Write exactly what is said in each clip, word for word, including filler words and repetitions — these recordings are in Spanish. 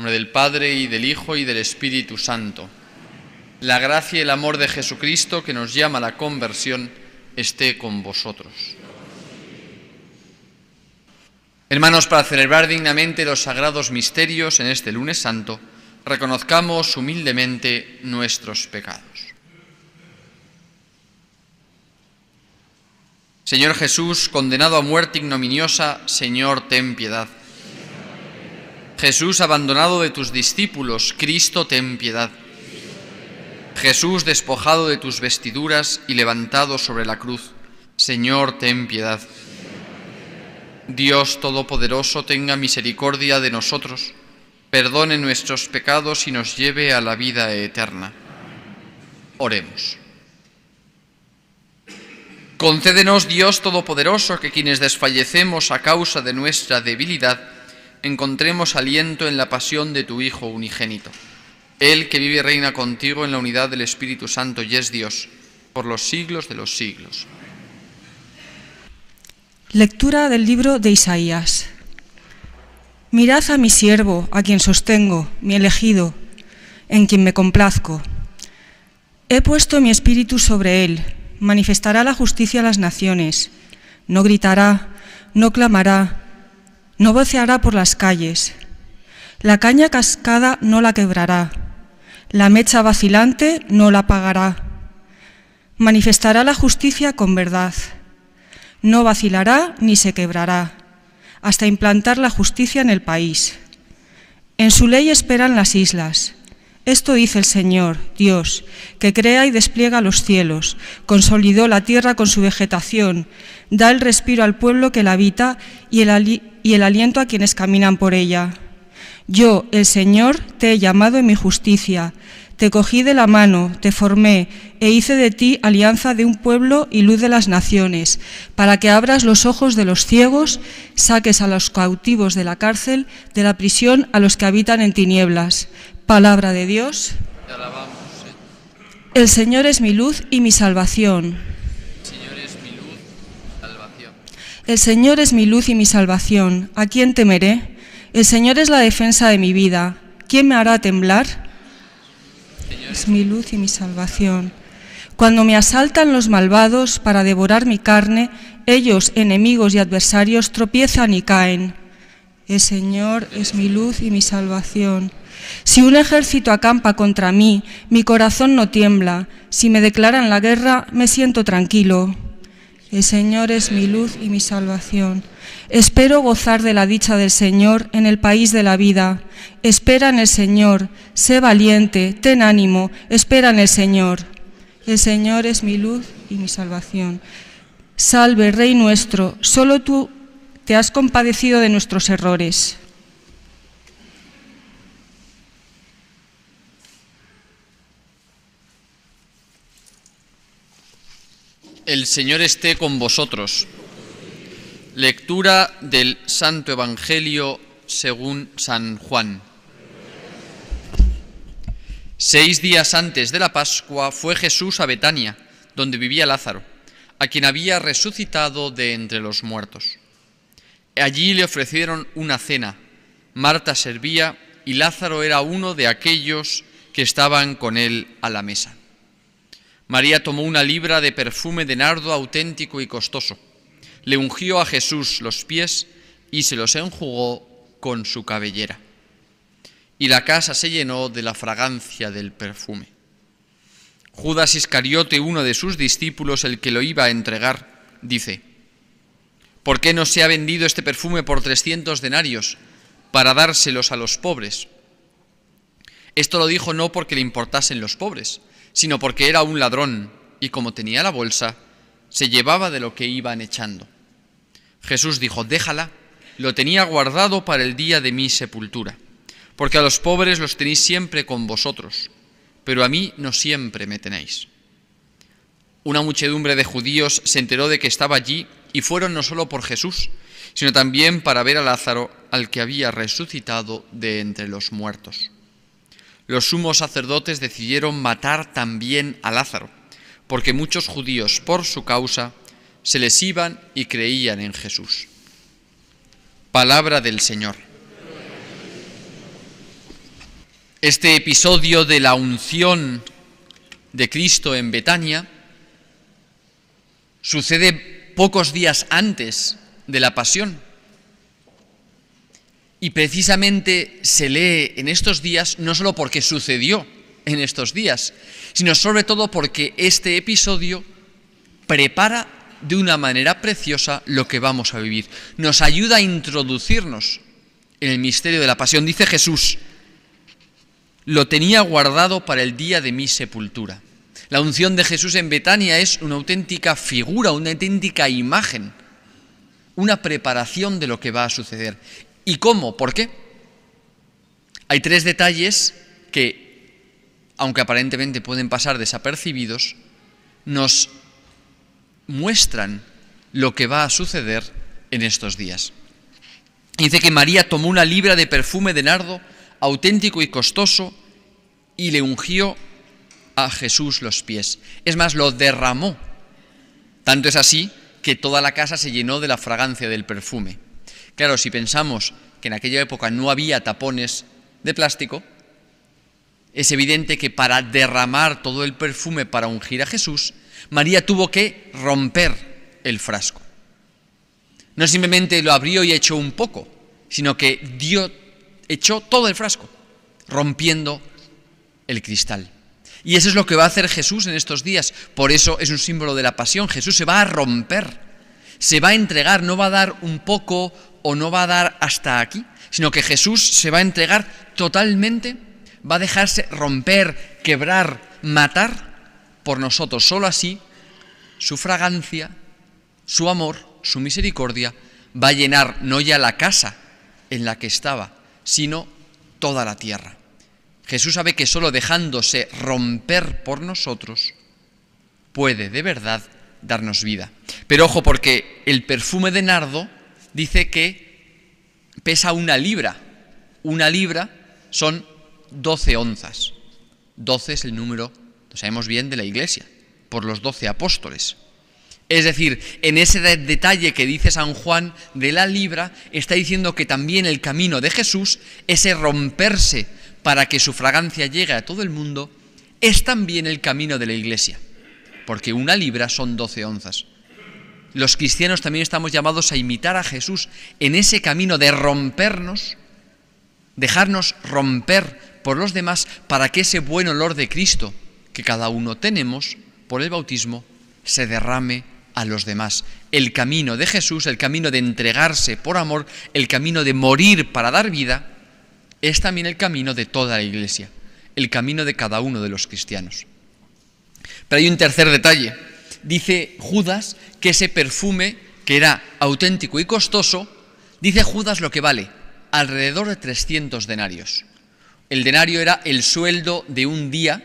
nombre del Padre, y del Hijo, y del Espíritu Santo. La gracia y el amor de Jesucristo, que nos llama a la conversión, esté con vosotros. Hermanos, para celebrar dignamente los sagrados misterios en este lunes santo, reconozcamos humildemente nuestros pecados. Señor Jesús, condenado a muerte ignominiosa, Señor, ten piedad. Jesús, abandonado de tus discípulos, Cristo, ten piedad. Jesús, despojado de tus vestiduras y levantado sobre la cruz, Señor, ten piedad. Dios Todopoderoso, tenga misericordia de nosotros, perdone nuestros pecados y nos lleve a la vida eterna. Oremos. Concédenos, Dios Todopoderoso, que quienes desfallecemos a causa de nuestra debilidad, encontremos aliento en la pasión de tu Hijo unigénito. Él que vive y reina contigo en la unidad del Espíritu Santo y es Dios, por los siglos de los siglos. Lectura del libro de Isaías. Mirad a mi siervo, a quien sostengo, mi elegido, en quien me complazco. He puesto mi espíritu sobre él, manifestará la justicia a las naciones. No gritará, no clamará, no voceará por las calles. La caña cascada no la quebrará, la mecha vacilante no la apagará. Manifestará la justicia con verdad. No vacilará ni se quebrará, hasta implantar la justicia en el país. En su ley esperan las islas. Esto dice el Señor, Dios, que crea y despliega los cielos, consolidó la tierra con su vegetación, da el respiro al pueblo que la habita y el, ali- y el aliento a quienes caminan por ella. Yo, el Señor, te he llamado en mi justicia, te cogí de la mano, te formé, e hice de ti alianza de un pueblo y luz de las naciones, para que abras los ojos de los ciegos, saques a los cautivos de la cárcel, de la prisión a los que habitan en tinieblas. Palabra de Dios. Te alabamos, Señor. El Señor es mi luz y mi salvación. El Señor es mi luz y salvación. El Señor es mi luz y mi salvación. ¿A quién temeré? El Señor es la defensa de mi vida. ¿Quién me hará temblar? Es mi luz y mi salvación. Cuando me asaltan los malvados para devorar mi carne, ellos, enemigos y adversarios, tropiezan y caen. El Señor es mi luz y mi salvación. Si un ejército acampa contra mí, mi corazón no tiembla. Si me declaran la guerra, me siento tranquilo. El Señor es mi luz y mi salvación. Espero gozar de la dicha del Señor en el país de la vida. Espera en el Señor, sé valiente, ten ánimo, espera en el Señor. El Señor es mi luz y mi salvación. Salve, Rey nuestro, solo tú te has compadecido de nuestros errores. El Señor esté con vosotros. Lectura del Santo Evangelio según San Juan. Seis días antes de la Pascua fue Jesús a Betania, donde vivía Lázaro, a quien había resucitado de entre los muertos. Allí le ofrecieron una cena. Marta servía y Lázaro era uno de aquellos que estaban con él a la mesa. María tomó una libra de perfume de nardo auténtico y costoso, le ungió a Jesús los pies y se los enjugó con su cabellera. Y la casa se llenó de la fragancia del perfume. Judas Iscariote, uno de sus discípulos, el que lo iba a entregar, dice: ¿por qué no se ha vendido este perfume por trescientos denarios para dárselos a los pobres? Esto lo dijo no porque le importasen los pobres, sino porque era un ladrón y como tenía la bolsa, se llevaba de lo que iban echando. Jesús dijo: déjala, lo tenía guardado para el día de mi sepultura, porque a los pobres los tenéis siempre con vosotros, pero a mí no siempre me tenéis. Una muchedumbre de judíos se enteró de que estaba allí y fueron no solo por Jesús, sino también para ver a Lázaro, al que había resucitado de entre los muertos. Los sumos sacerdotes decidieron matar también a Lázaro, porque muchos judíos por su causa se les iban y creían en Jesús. Palabra del Señor. Este episodio de la unción de Cristo en Betania sucede pocos días antes de la pasión. Y precisamente se lee en estos días no solo porque sucedió en estos días, sino sobre todo porque este episodio prepara de una manera preciosa lo que vamos a vivir. Nos ayuda a introducirnos en el misterio de la pasión. Dice Jesús: lo tenía guardado para el día de mi sepultura. La unción de Jesús en Betania es una auténtica figura, una auténtica imagen, una preparación de lo que va a suceder. ¿Y cómo? ¿Por qué? Hay tres detalles que, aunque aparentemente pueden pasar desapercibidos, nos muestran lo que va a suceder en estos días. Dice que María tomó una libra de perfume de nardo auténtico y costoso y le ungió a Jesús los pies. Es más, lo derramó. Tanto es así que toda la casa se llenó de la fragancia del perfume. Claro, si pensamos que en aquella época no había tapones de plástico, es evidente que para derramar todo el perfume para ungir a Jesús, María tuvo que romper el frasco. No simplemente lo abrió y echó un poco, sino que dio, echó todo el frasco, rompiendo el cristal. Y eso es lo que va a hacer Jesús en estos días. Por eso es un símbolo de la pasión. Jesús se va a romper, se va a entregar, no va a dar un poco o no va a dar hasta aquí, sino que Jesús se va a entregar totalmente, va a dejarse romper, quebrar, matar por nosotros. Solo así su fragancia, su amor, su misericordia va a llenar no ya la casa en la que estaba, sino toda la tierra. Jesús sabe que solo dejándose romper por nosotros puede de verdad darnos vida. Pero ojo, porque el perfume de nardo dice que pesa una libra. Una libra son doce onzas. doce es el número, lo sabemos bien, de la Iglesia, por los doce apóstoles. Es decir, en ese detalle que dice San Juan de la libra, está diciendo que también el camino de Jesús, ese romperse para que su fragancia llegue a todo el mundo, es también el camino de la Iglesia, porque una libra son doce onzas. Los cristianos también estamos llamados a imitar a Jesús en ese camino de rompernos, dejarnos romper por los demás para que ese buen olor de Cristo que cada uno tenemos por el bautismo se derrame a los demás. El camino de Jesús, el camino de entregarse por amor, el camino de morir para dar vida, es también el camino de toda la Iglesia, el camino de cada uno de los cristianos. Pero hay un tercer detalle. Dice Judas que ese perfume, que era auténtico y costoso, dice Judas lo que vale, alrededor de trescientos denarios. El denario era el sueldo de un día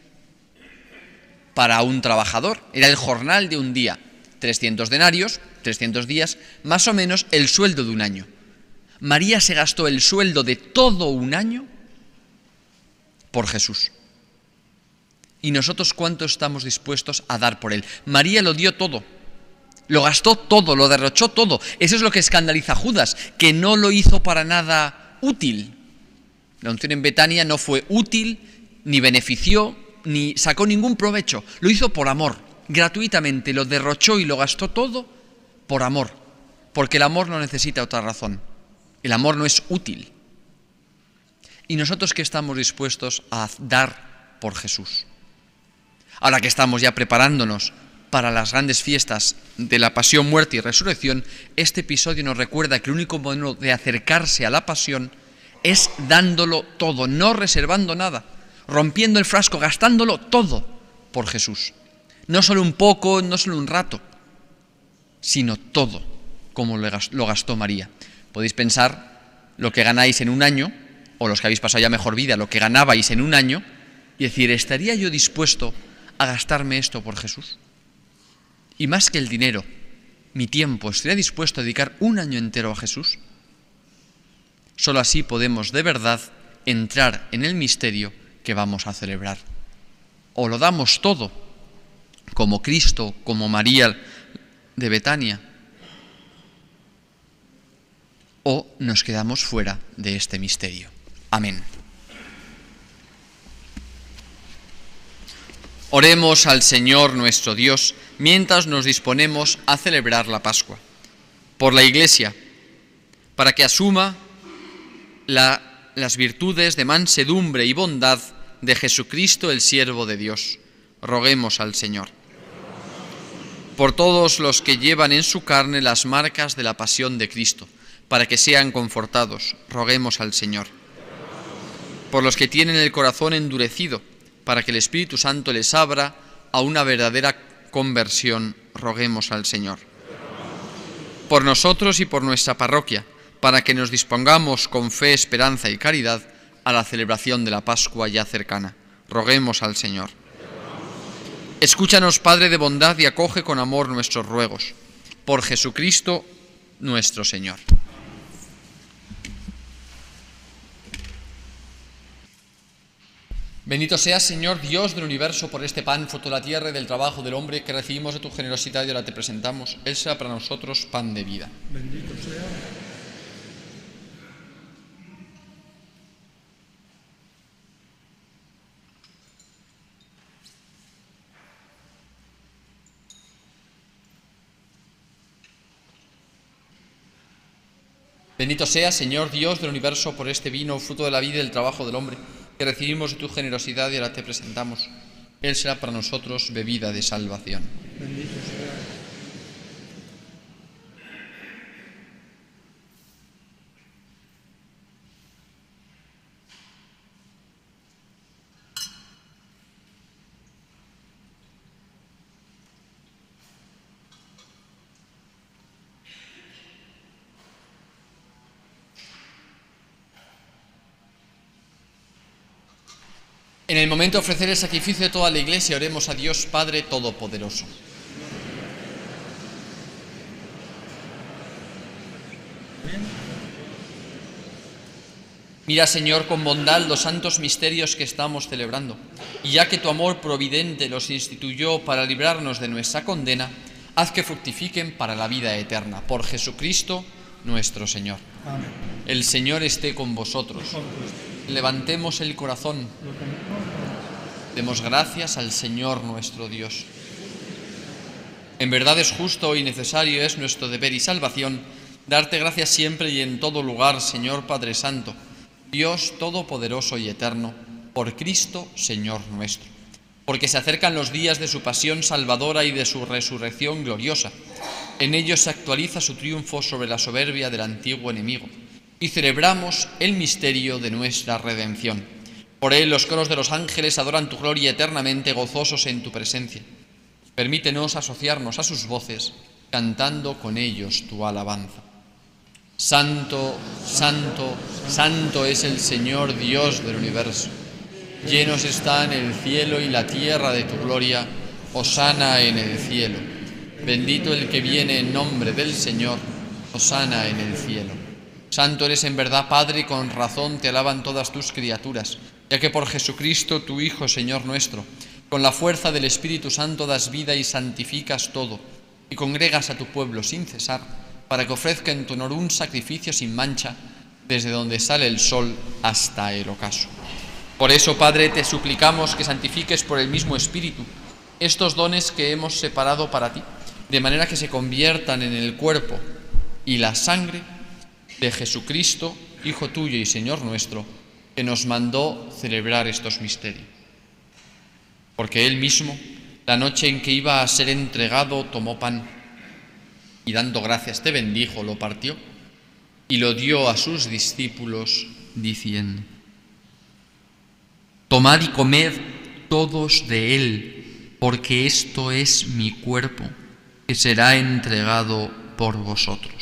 para un trabajador, era el jornal de un día. trescientos denarios, trescientos días, más o menos el sueldo de un año. María se gastó el sueldo de todo un año por Jesús. ¿Y nosotros cuánto estamos dispuestos a dar por él? María lo dio todo, lo gastó todo, lo derrochó todo. Eso es lo que escandaliza a Judas, que no lo hizo para nada útil. La unción en Betania no fue útil, ni benefició, ni sacó ningún provecho. Lo hizo por amor, gratuitamente, lo derrochó y lo gastó todo por amor, porque el amor no necesita otra razón. El amor no es útil. ¿Y nosotros qué estamos dispuestos a dar por Jesús? Ahora que estamos ya preparándonos para las grandes fiestas de la pasión, muerte y resurrección, este episodio nos recuerda que el único modo de acercarse a la pasión es dándolo todo, no reservando nada, rompiendo el frasco, gastándolo todo por Jesús. No solo un poco, no solo un rato, sino todo, como lo gastó María. Podéis pensar lo que ganáis en un año, o los que habéis pasado ya mejor vida, lo que ganabais en un año, y decir, ¿estaría yo dispuesto a gastarme esto por Jesús? Y más que el dinero, mi tiempo, ¿estaría dispuesto a dedicar un año entero a Jesús? Solo así podemos de verdad entrar en el misterio que vamos a celebrar. O lo damos todo, como Cristo, como María de Betania, o nos quedamos fuera de este misterio. Amén. Oremos al Señor nuestro Dios mientras nos disponemos a celebrar la Pascua. Por la Iglesia, para que asuma la, las virtudes de mansedumbre y bondad de Jesucristo, el siervo de Dios. Roguemos al Señor. Por todos los que llevan en su carne las marcas de la pasión de Cristo, para que sean confortados. Roguemos al Señor. Por los que tienen el corazón endurecido, para que el Espíritu Santo les abra a una verdadera conversión. Roguemos al Señor. Por nosotros y por nuestra parroquia, para que nos dispongamos con fe, esperanza y caridad a la celebración de la Pascua ya cercana. Roguemos al Señor. Escúchanos, Padre de bondad, y acoge con amor nuestros ruegos. Por Jesucristo nuestro Señor. Bendito seas, Señor Dios del universo, por este pan, fruto de la tierra y del trabajo del hombre, que recibimos de tu generosidad y ahora te presentamos. Él sea para nosotros pan de vida. Bendito sea. Bendito sea, Señor Dios del universo, por este vino, fruto de la vida y del trabajo del hombre, que recibimos de tu generosidad y ahora te presentamos. Él será para nosotros bebida de salvación. Bendito sea. En el momento de ofrecer el sacrificio de toda la Iglesia, oremos a Dios Padre Todopoderoso. Mira, Señor, con bondad los santos misterios que estamos celebrando, y ya que tu amor providente los instituyó para librarnos de nuestra condena, haz que fructifiquen para la vida eterna. Por Jesucristo nuestro Señor. Amén. El Señor esté con vosotros. Levantemos el corazón. Demos gracias al Señor nuestro Dios. En verdad es justo y necesario, es nuestro deber y salvación, darte gracias siempre y en todo lugar, Señor Padre Santo, Dios Todopoderoso y Eterno, por Cristo, Señor nuestro. Porque se acercan los días de su pasión salvadora y de su resurrección gloriosa. En ellos se actualiza su triunfo sobre la soberbia del antiguo enemigo. Y celebramos el misterio de nuestra redención. Por él los coros de los ángeles adoran tu gloria eternamente, gozosos en tu presencia. Permítenos asociarnos a sus voces, cantando con ellos tu alabanza. Santo, santo, santo es el Señor Dios del universo. Llenos están el cielo y la tierra de tu gloria. Hosana en el cielo. Bendito el que viene en nombre del Señor. Hosana en el cielo. Santo eres en verdad, Padre, y con razón te alaban todas tus criaturas, ya que por Jesucristo, tu Hijo, Señor nuestro, con la fuerza del Espíritu Santo das vida y santificas todo, y congregas a tu pueblo sin cesar, para que ofrezca en tu honor un sacrificio sin mancha, desde donde sale el sol hasta el ocaso. Por eso, Padre, te suplicamos que santifiques por el mismo Espíritu estos dones que hemos separado para ti, de manera que se conviertan en el cuerpo y la sangre de Jesucristo, Hijo tuyo y Señor nuestro, que nos mandó celebrar estos misterios. Porque Él mismo, la noche en que iba a ser entregado, tomó pan y dando gracias te bendijo, lo partió y lo dio a sus discípulos, diciendo: Tomad y comed todos de él, porque esto es mi cuerpo, que será entregado por vosotros.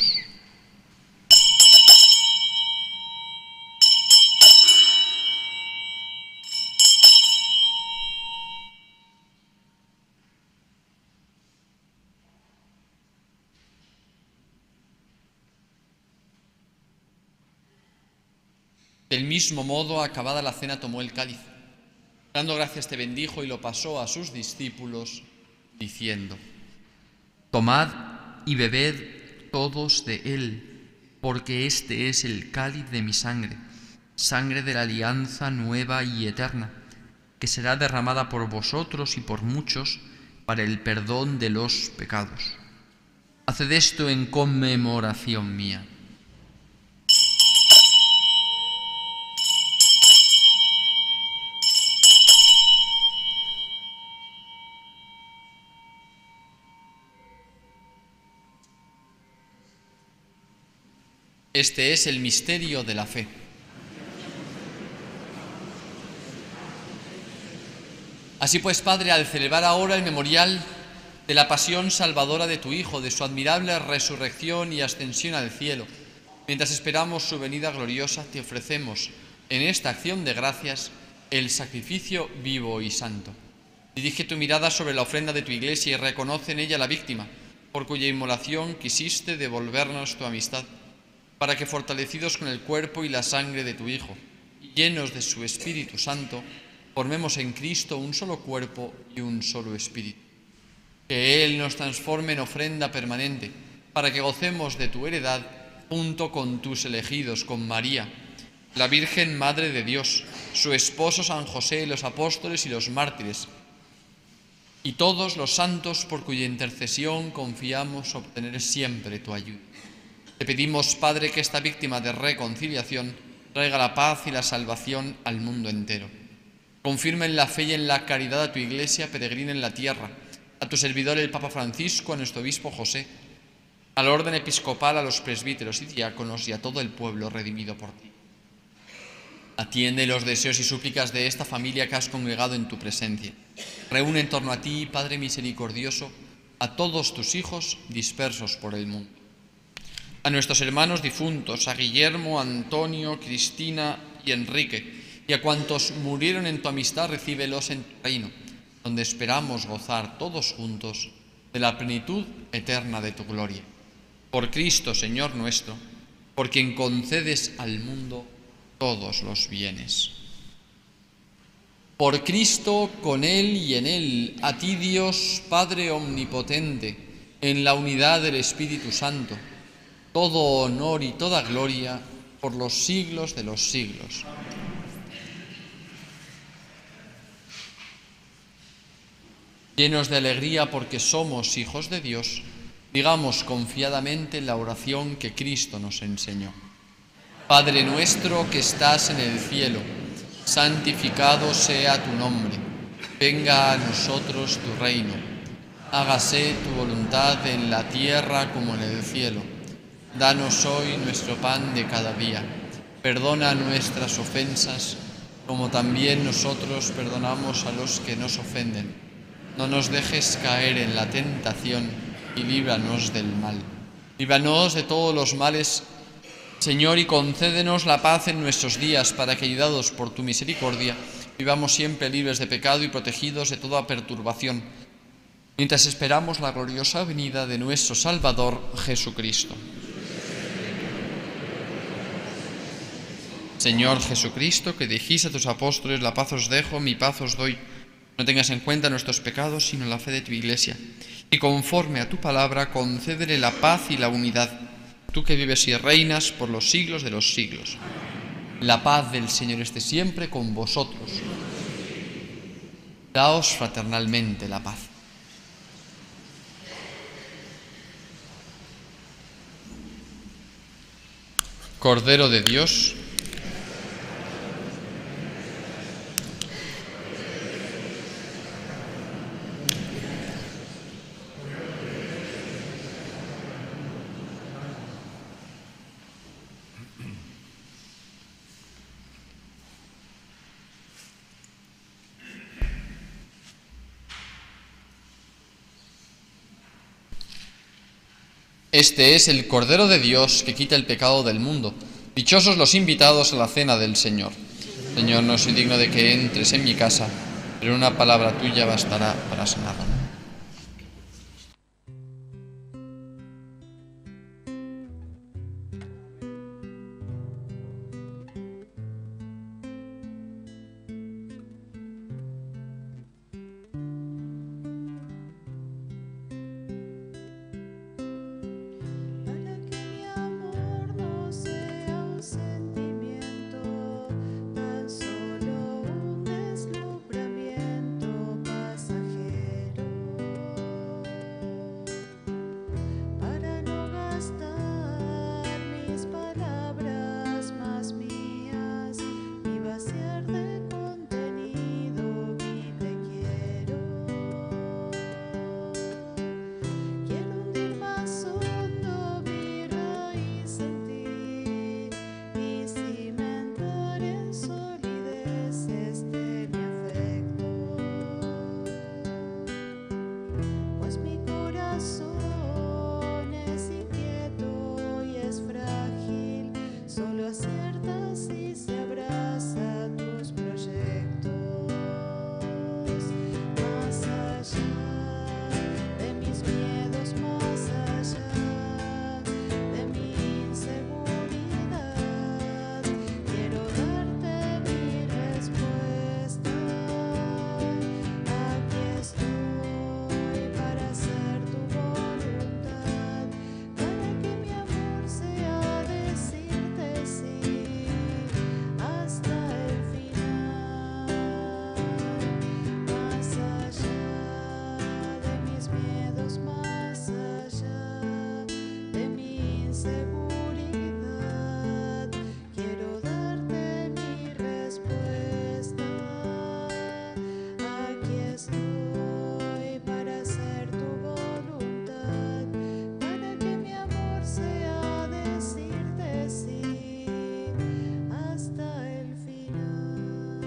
Del mismo modo, acabada la cena, tomó el cáliz. Dando gracias te bendijo y lo pasó a sus discípulos, diciendo: Tomad y bebed todos de él, porque este es el cáliz de mi sangre, sangre de la alianza nueva y eterna, que será derramada por vosotros y por muchos para el perdón de los pecados. Haced esto en conmemoración mía. Este es el misterio de la fe. Así pues, Padre, al celebrar ahora el memorial de la pasión salvadora de tu Hijo, de su admirable resurrección y ascensión al cielo, mientras esperamos su venida gloriosa, te ofrecemos en esta acción de gracias el sacrificio vivo y santo. Dirige tu mirada sobre la ofrenda de tu Iglesia y reconoce en ella la víctima, por cuya inmolación quisiste devolvernos tu amistad, para que, fortalecidos con el cuerpo y la sangre de tu Hijo, y llenos de su Espíritu Santo, formemos en Cristo un solo cuerpo y un solo espíritu. Que Él nos transforme en ofrenda permanente, para que gocemos de tu heredad junto con tus elegidos, con María, la Virgen Madre de Dios, su esposo San José, los apóstoles y los mártires, y todos los santos por cuya intercesión confiamos obtener siempre tu ayuda. Te pedimos, Padre, que esta víctima de reconciliación traiga la paz y la salvación al mundo entero. Confirma en la fe y en la caridad a tu Iglesia peregrina en la tierra, a tu servidor el Papa Francisco, a nuestro obispo José, al orden episcopal, a los presbíteros y diáconos y a todo el pueblo redimido por ti. Atiende los deseos y súplicas de esta familia que has congregado en tu presencia. Reúne en torno a ti, Padre misericordioso, a todos tus hijos dispersos por el mundo. A nuestros hermanos difuntos, a Guillermo, Antonio, Cristina y Enrique, y a cuantos murieron en tu amistad, recíbelos en tu reino, donde esperamos gozar todos juntos de la plenitud eterna de tu gloria. Por Cristo, Señor nuestro, por quien concedes al mundo todos los bienes. Por Cristo, con Él y en Él, a ti Dios, Padre omnipotente, en la unidad del Espíritu Santo, todo honor y toda gloria por los siglos de los siglos. Llenos de alegría porque somos hijos de Dios, digamos confiadamente la oración que Cristo nos enseñó. Padre nuestro que estás en el cielo, santificado sea tu nombre. Venga a nosotros tu reino. Hágase tu voluntad en la tierra como en el cielo. Danos hoy nuestro pan de cada día. Perdona nuestras ofensas, como también nosotros perdonamos a los que nos ofenden. No nos dejes caer en la tentación y líbranos del mal. Líbranos de todos los males, Señor, y concédenos la paz en nuestros días, para que, ayudados por tu misericordia, vivamos siempre libres de pecado y protegidos de toda perturbación, mientras esperamos la gloriosa venida de nuestro Salvador Jesucristo. Señor Jesucristo, que dijiste a tus apóstoles, la paz os dejo, mi paz os doy. No tengas en cuenta nuestros pecados, sino la fe de tu Iglesia. Y conforme a tu palabra, concédele la paz y la unidad, tú que vives y reinas por los siglos de los siglos. La paz del Señor esté siempre con vosotros. Daos fraternalmente la paz. Cordero de Dios, este es el Cordero de Dios que quita el pecado del mundo. Dichosos los invitados a la cena del Señor. Señor, no soy digno de que entres en mi casa, pero una palabra tuya bastará para sanarme. Solo un deslumbra aciertas y se abraza a tus proyectos. Más allá de mis miedos, más allá de mi inseguridad, quiero darte mi respuesta. Aquí estoy para hacer tu voluntad, para que mi amor sea decirte sí hasta el final. Más allá de mis miedos, más allá de mi inseguridad, quiero darte mi respuesta. Aquí estoy para hacer tu voluntad, para que mi amor sea decirte sí hasta el final.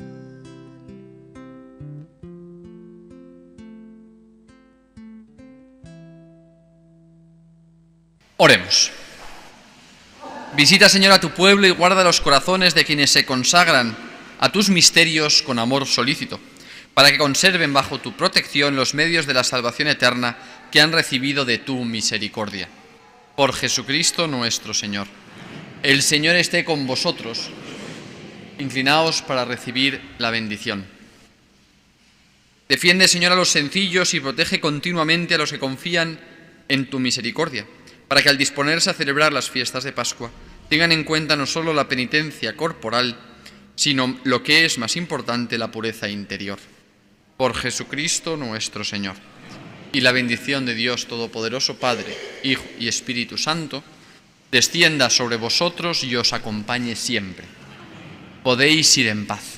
Oremos. Visita, Señor, a tu pueblo y guarda los corazones de quienes se consagran a tus misterios con amor solícito, para que conserven bajo tu protección los medios de la salvación eterna que han recibido de tu misericordia. Por Jesucristo nuestro Señor. El Señor esté con vosotros. Inclinaos para recibir la bendición. Defiende, Señor, a los sencillos y protege continuamente a los que confían en tu misericordia, para que al disponerse a celebrar las fiestas de Pascua tengan en cuenta no solo la penitencia corporal, sino lo que es más importante, la pureza interior. Por Jesucristo nuestro Señor. Y la bendición de Dios Todopoderoso, Padre, Hijo y Espíritu Santo, descienda sobre vosotros y os acompañe siempre. Podéis ir en paz.